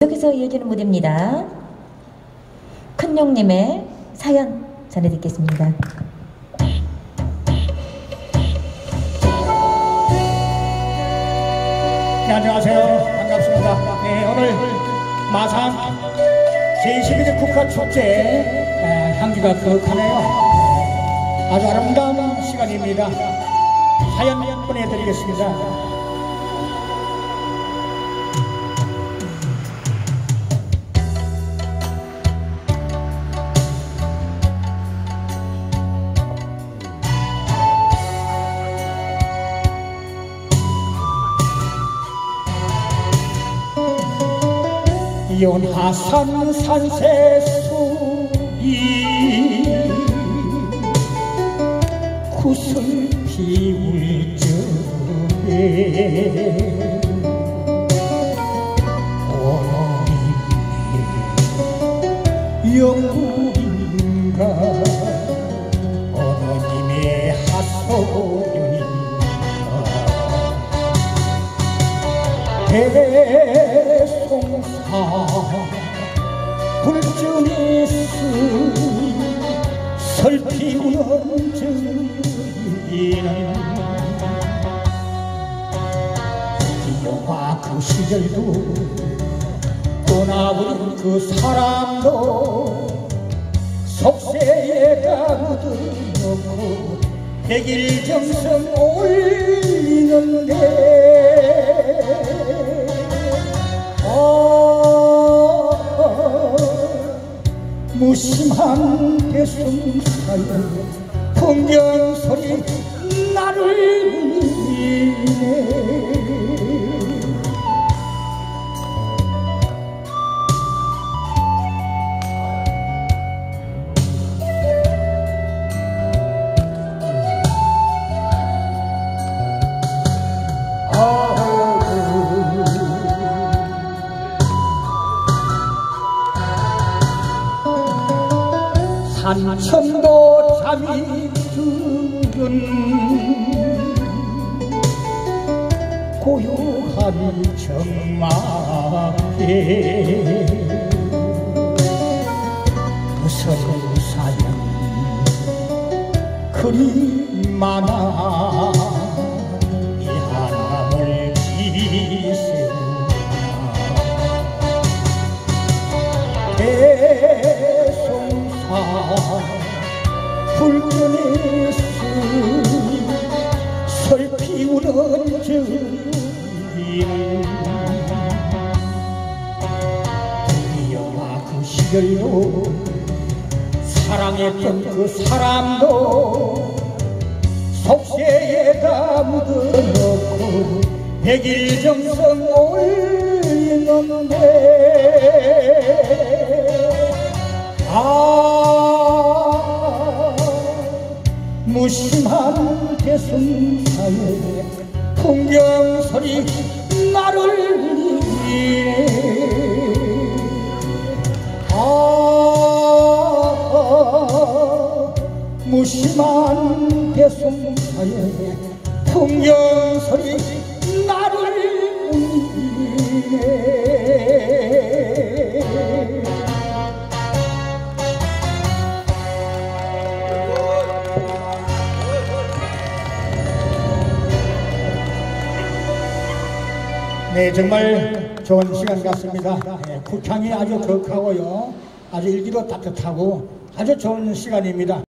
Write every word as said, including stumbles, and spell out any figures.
여기서 이어지는 무대입니다. 큰용님의 사연 전해 듣겠습니다. 네, 안녕하세요. 반갑습니다. 네, 오늘 마산 제이십일 회 국가축제 네, 향기가 그윽하네요. 아주 아름다운 시간입니다. 사연 보내드리겠습니다. 연화산 산새소리 구슬 피울 적에 어머님의 영혼인가 어머님의 하소연인가 대송사 불전이 쓴 설피우는 저희는 영화 그 시절도 떠나버린 그 사람도 속세에다 묻어놓고 백일정성 올리는데 무심한 대승사에 풍경소리 나를 울리네. 산천도 잠이 드는 고요함이 적막해 무서운 사연 그리 많아 이 하나를 기세우나 불전에 쓴 설피우는 저희는 영화 그 시절도 사랑했던 그 사람도 속세에다 묻어놓고 백일정성 올리는데 아 무심한 대승사에 풍경소리 나를 울리네. 아 무심한 대승사에 풍경소리 나를 울리네. 네, 정말 좋은 시간 같습니다. 네, 국향이 아주 격하고요. 아주 일기도 따뜻하고 아주 좋은 시간입니다.